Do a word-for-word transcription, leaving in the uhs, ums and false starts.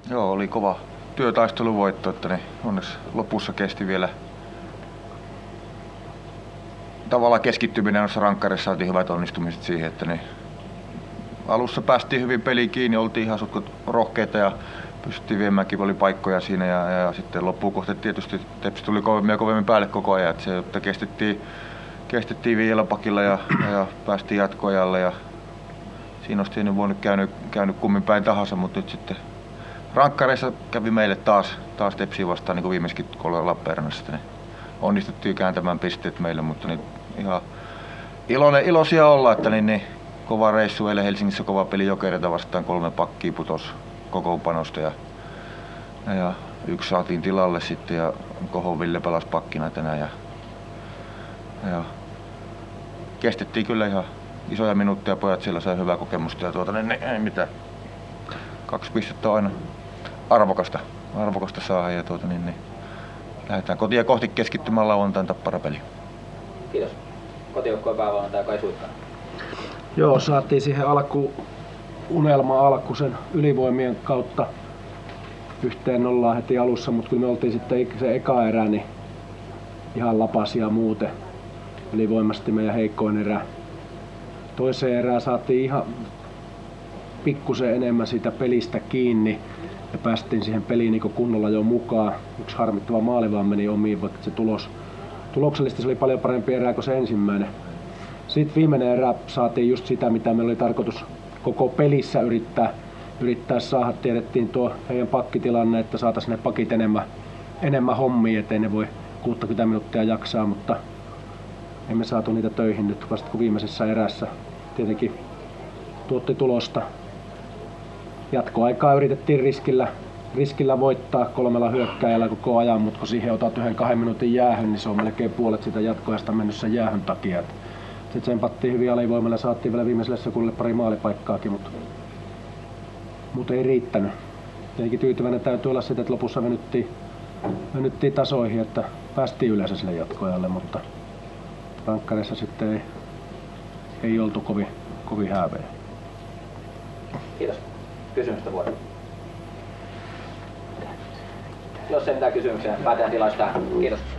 Joo, oli kova työtaisteluvoitto, että ne onneksi lopussa kesti vielä. Tavallaan keskittyminen noissa rankkareissa saatiin hyvät onnistumiset siihen, että ne alussa päästiin hyvin peliin kiinni, oltiin ihan sutkut rohkeita ja pystyttiin viemäänkin, oli paikkoja siinä ja, ja sitten loppuun kohti tietysti Tepsi tuli kovemmin ja kovemmin päälle koko ajan, että se, että kestettiin, kestettiin viidellä pakilla ja, ja päästiin jatkoajalle ja siinä olisi tietysti voinut käynyt, käynyt kummin päin tahansa, mutta nyt sitten rankkareissa kävi meille taas, taas Tepsiä vastaan niin kuin viimeiskin kolme Lappeenrannassa. Niin onnistuttiin kääntämään pisteet meille, mutta niin ihan iloinen, iloisia olla, että niin, niin kova reissu eilen Helsingissä, kova peli Jokereita vastaan, kolme pakkia putosi kokoonpanosta ja, ja, ja yksi saatiin tilalle sitten ja Kohon Ville pelasi pakkina tänään ja, ja kestettiin kyllä ihan isoja minuutteja, pojat siellä sai hyvää kokemusta ja tuota, niin, niin ei mitään. Kaksi pistettä on aina arvokasta, arvokasta saada ja tuota, niin, niin lähdetään kotia kohti keskittymään lauantain Tappara-peliin. Kiitos. Kotijoukkojen päävalmentaja Kai Suikkanen. Joo, saatiin siihen alku, unelma alku sen ylivoimien kautta yhteen nollaan heti alussa, mutta kyllä me oltiin sitten se eka erä niin ihan lapasia muuten. Ylivoimasti meidän heikkoin erä. Toiseen erään saatiin ihan pikkusen enemmän siitä pelistä kiinni ja päästiin siihen peliin niin kunnolla jo mukaan. Yksi harmittava maali vaan meni omiin, vaikka se tulos, tuloksellisesti se oli paljon parempi erää kuin se ensimmäinen. Sitten viimeinen erä saatiin just sitä, mitä meillä oli tarkoitus koko pelissä yrittää, yrittää saada. Tiedettiin tuo heidän pakkitilanne, että saataisiin ne pakit enemmän, enemmän hommia, ettei ne voi kuusikymmentä minuuttia jaksaa, mutta emme saatu niitä töihin nyt vasta kuin viimeisessä erässä. Tietenkin tuotti tulosta. Jatkoaikaa yritettiin riskillä, riskillä voittaa kolmella hyökkääjällä koko ajan, mutta kun siihen otat yhden kahden minuutin jäähyn, niin se on melkein puolet sitä jatkoajasta mennyt sen jäähyn takia. Sitten sen pattiin hyvin alivoimalla ja saatiin vielä viimeiselle sekunnille pari maalipaikkaakin, mutta, mutta ei riittänyt. Tietenkin tyytyväinen täytyy olla siitä, että lopussa venyttiin, venyttiin tasoihin, että päästiin yleensä sille jatkoajalle, mutta rankkareissa sitten ei, ei oltu kovin, kovin häävejä. Kiitos. Kysymystä vuoro. Jos ei mitään kysymyksiä, päätään tilaista. Kiitos.